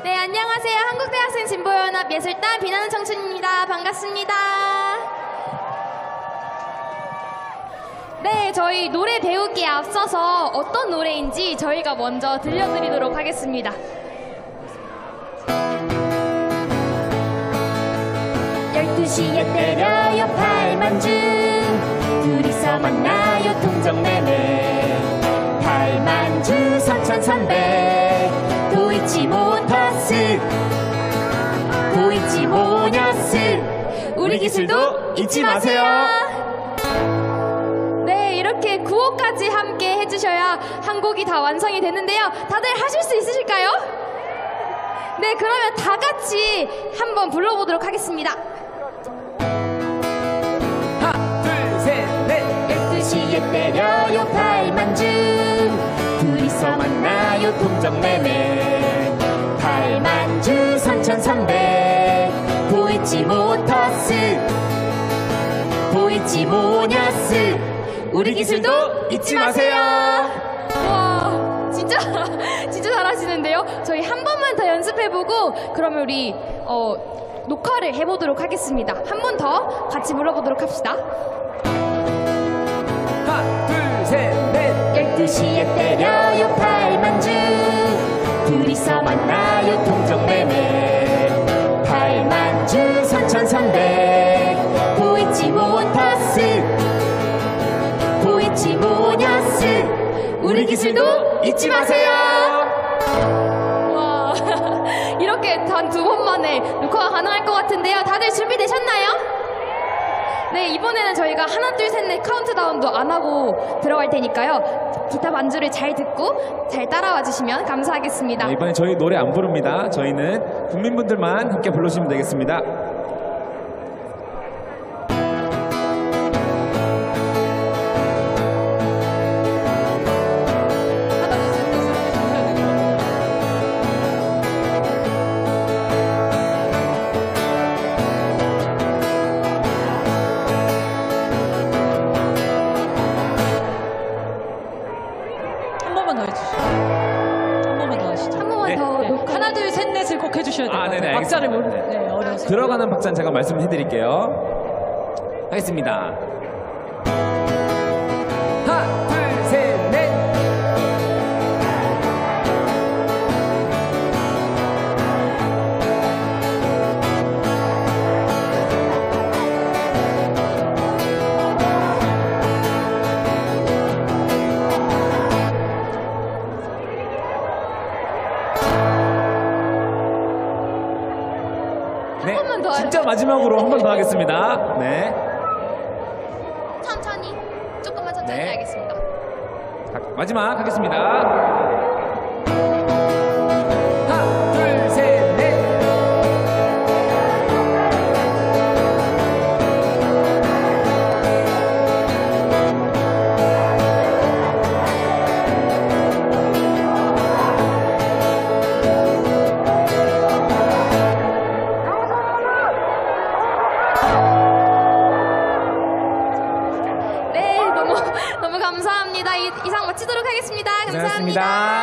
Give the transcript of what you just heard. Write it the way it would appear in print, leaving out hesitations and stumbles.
네, 안녕하세요. 한국대학생 진보연합 예술단 비나는 청춘입니다. 반갑습니다. 네, 저희 노래 배우기에 앞서서 어떤 노래인지 저희가 먼저 들려드리도록 하겠습니다. 열두시에 때려요 팔만주 둘이서 만나요 동정매매 팔만주 선천선배 도이치 모터스 도이치 모녀스 우리 기술도 잊지 마세요. 네, 이렇게 9호까지 함께 해주셔야 한 곡이 다 완성이 되는데요. 다들 하실 수 있으실까요? 네, 그러면 다 같이 한번 불러보도록 하겠습니다. 하나, 둘, 셋, 넷. 12시에 때려요 팔만주 둘이서 만나요 동정매매 팔만주 선천선배 도이치 모터스 도이치 모녀스 우리 기술도 잊지 마세요. 와, 진짜 잘하시는데요. 저희 한 번만 더 연습해보고 그러면 우리 녹화를 해보도록 하겠습니다. 한 번 더 같이 불러보도록 합시다. 하나, 둘, 셋, 넷. 12시에 때려요 팔만주 둘이서 만나요 동정매매 팔만주 선천선배 도이치 모터스 도이치 모녀스 우리 기술도 잊지 마세요. 와, 이렇게 단 2번 만에 녹화가 가능할 것 같은데요. 다들 준비되셨나요? 네, 이번에는 저희가 하나, 둘, 셋, 넷 카운트다운도 안 하고 들어갈 테니까요. 기타 반주를 잘 듣고 잘 따라와 주시면 감사하겠습니다. 네, 이번에 저희 노래 안 부릅니다. 저희는 국민분들만 함께 불러주시면 되겠습니다. 한 번만 더 해주시죠. 한 번만 더 하시죠. 한 번만 네. 더 네. 녹화. 하나, 둘, 셋, 넷을 꼭 해주셔야 돼요. 네네, 박자를 알겠습니다. 모르, 네, 어려워서. 들어가는 박자는 제가 말씀해드릴게요. 하겠습니다. 하나, 둘, 셋, 넷. 네, 번만 더 진짜 마지막으로 한 번 더 하겠습니다. 네. 천천히, 조금만 천천히 네. 하겠습니다. 자, 마지막 하겠습니다. 하나, 둘, 셋, 넷. 네, 너무 감사합니다. 이상 마치도록 하겠습니다. 감사합니다. 고생하셨습니다.